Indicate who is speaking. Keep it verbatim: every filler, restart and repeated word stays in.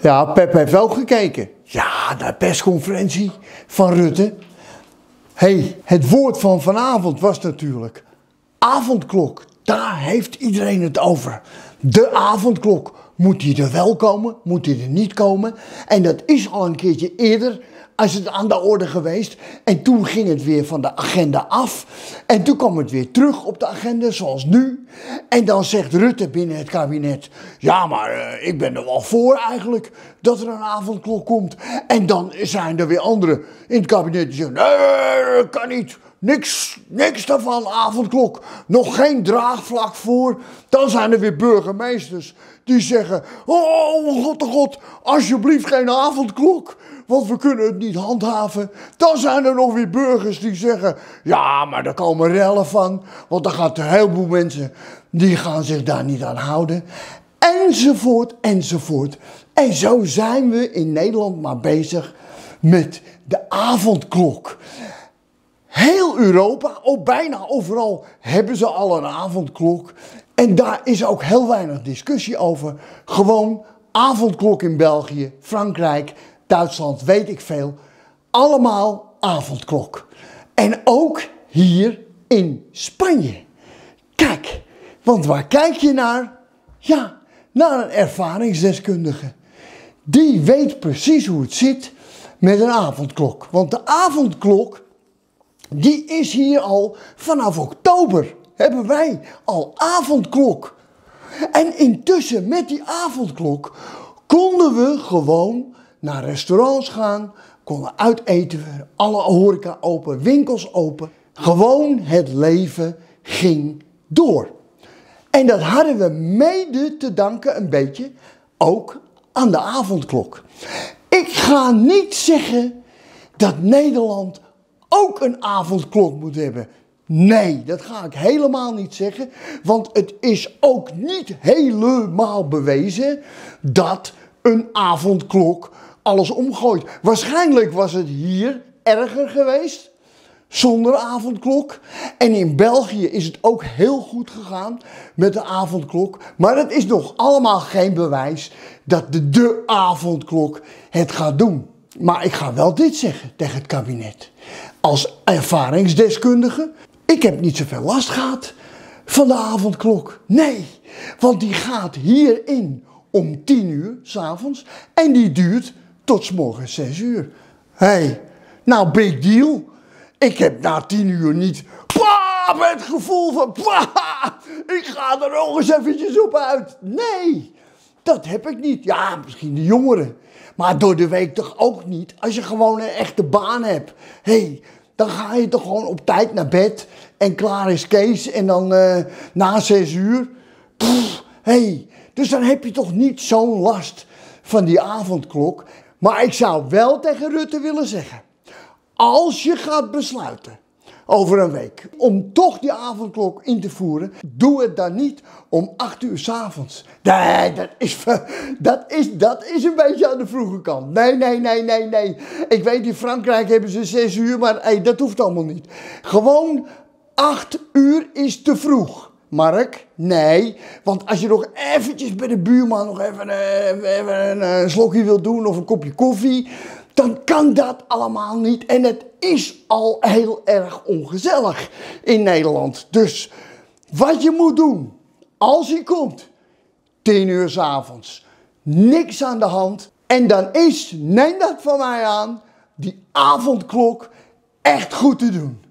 Speaker 1: Ja, Pep heeft ook gekeken. Ja, naar de persconferentie van Rutte. Hey, het woord van vanavond was natuurlijk avondklok. Daar heeft iedereen het over. De avondklok. Moet die er wel komen? Moet die er niet komen? En dat is al een keertje eerder als het aan de orde geweest. En toen ging het weer van de agenda af. En toen kwam het weer terug op de agenda, zoals nu. En dan zegt Rutte binnen het kabinet: ja, maar uh, ik ben er wel voor eigenlijk dat er een avondklok komt. En dan zijn er weer anderen in het kabinet die zeggen: nee, dat kan niet. Niks, niks daarvan, avondklok. Nog geen draagvlak voor. Dan zijn er weer burgemeesters die zeggen: oh god, oh god, alsjeblieft geen avondklok, want we kunnen het niet handhaven. Dan zijn er nog weer burgers die zeggen: ja, maar daar komen rellen van, want dan gaat een heleboel mensen, die gaan zich daar niet aan houden. Enzovoort, enzovoort. En zo zijn we in Nederland maar bezig met de avondklok. Heel Europa, ook bijna overal, hebben ze al een avondklok. En daar is ook heel weinig discussie over. Gewoon avondklok in België, Frankrijk, Duitsland, weet ik veel. Allemaal avondklok. En ook hier in Spanje. Kijk, want waar kijk je naar? Ja, naar een ervaringsdeskundige. Die weet precies hoe het zit met een avondklok. Want de avondklok, die is hier al vanaf oktober. Hebben wij al avondklok. En intussen met die avondklok konden we gewoon naar restaurants gaan, konden uiteten, alle horeca open, winkels open. Gewoon het leven ging door. En dat hadden we mede te danken een beetje ook aan de avondklok. Ik ga niet zeggen dat Nederland ook een avondklok moet hebben. Nee, dat ga ik helemaal niet zeggen, want het is ook niet helemaal bewezen dat een avondklok alles omgooit. Waarschijnlijk was het hier erger geweest, zonder avondklok. En in België is het ook heel goed gegaan met de avondklok. Maar het is nog allemaal geen bewijs dat de, de avondklok het gaat doen. Maar ik ga wel dit zeggen tegen het kabinet. Als ervaringsdeskundige, ik heb niet zoveel last gehad van de avondklok. Nee, want die gaat hierin om tien uur 's avonds en die duurt tot 's morgens zes uur. Hé, hey, nou big deal. Ik heb na tien uur niet pah, het gevoel van pah, ik ga er nog eens eventjes op uit. Nee, dat heb ik niet. Ja, misschien de jongeren. Maar door de week toch ook niet. Als je gewoon een echte baan hebt. Hé, hey, dan ga je toch gewoon op tijd naar bed. En klaar is Kees. En dan uh, na zes uur. Pff, hey, dus dan heb je toch niet zo'n last van die avondklok. Maar ik zou wel tegen Rutte willen zeggen: als je gaat besluiten over een week om toch die avondklok in te voeren, doe het dan niet om acht uur 's avonds. Nee, dat is, dat, is, dat is een beetje aan de vroege kant. Nee, nee, nee, nee, nee. Ik weet, in Frankrijk hebben ze zes uur, maar hey, dat hoeft allemaal niet. Gewoon acht uur is te vroeg. Mark, nee, want als je nog eventjes bij de buurman nog even, uh, even een uh, slokje wil doen of een kopje koffie, dan kan dat allemaal niet. En het is al heel erg ongezellig in Nederland. Dus wat je moet doen, als hij komt, tien uur 's avonds, niks aan de hand. En dan is, neem dat van mij aan, die avondklok echt goed te doen.